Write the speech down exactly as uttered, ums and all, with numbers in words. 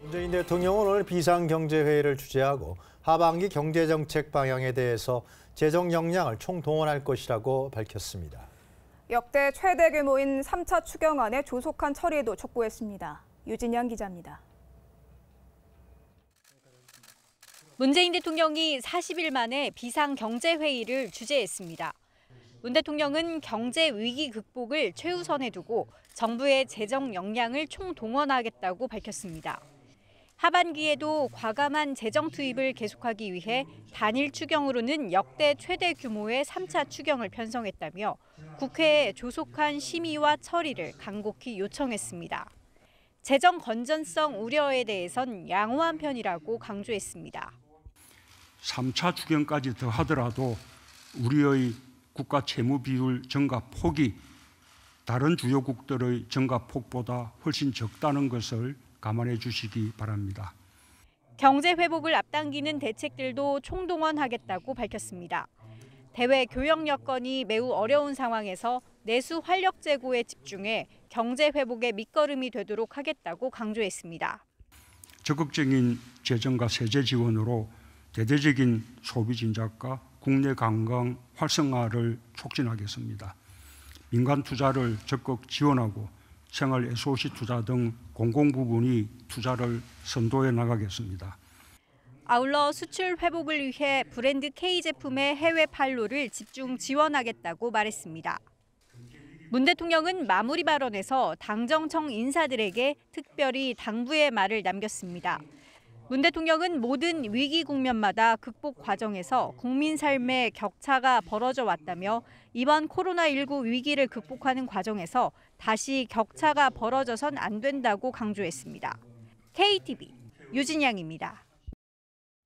문재인 대통령은 오늘 비상경제회의를 주재하고 하반기 경제정책 방향에 대해서 재정 역량을 총동원할 것이라고 밝혔습니다. 역대 최대 규모인 삼 차 추경안의 조속한 처리도 촉구했습니다. 유진양 기자입니다. 문재인 대통령이 사십 일 만에 비상경제회의를 주재했습니다. 문 대통령은 경제 위기 극복을 최우선에 두고 정부의 재정 역량을 총동원하겠다고 밝혔습니다. 하반기에도 과감한 재정 투입을 계속하기 위해 단일 추경으로는 역대 최대 규모의 삼 차 추경을 편성했다며 국회에 조속한 심의와 처리를 간곡히 요청했습니다. 재정 건전성 우려에 대해선 양호한 편이라고 강조했습니다. 삼 차 추경까지 더하더라도 우리의 국가 채무 비율 증가 폭이 다른 주요국들의 증가 폭보다 훨씬 적다는 것을 감안해 주시기 바랍니다. 경제 회복을 앞당기는 대책들도 총동원하겠다고 밝혔습니다. 대외 교역 여건이 매우 어려운 상황에서 내수 활력 제고에 집중해 경제 회복의 밑거름이 되도록 하겠다고 강조했습니다. 적극적인 재정과 세제 지원으로 대대적인 소비 진작과 국내 관광 활성화를 촉진하겠습니다. 민간 투자를 적극 지원하고 생활 에스오씨 투자 등 공공 부분이 투자를 선도해 나가겠습니다. 아울러 수출 회복을 위해 브랜드 K 제품의 해외 판로를 집중 지원하겠다고 말했습니다. 문 대통령은 마무리 발언에서 당정청 인사들에게 특별히 당부의 말을 남겼습니다. 문 대통령은 모든 위기 국면마다 극복 과정에서 국민 삶의 격차가 벌어져 왔다며 이번 코로나십구 위기를 극복하는 과정에서 다시 격차가 벌어져선 안 된다고 강조했습니다. 케이티비 유진양입니다.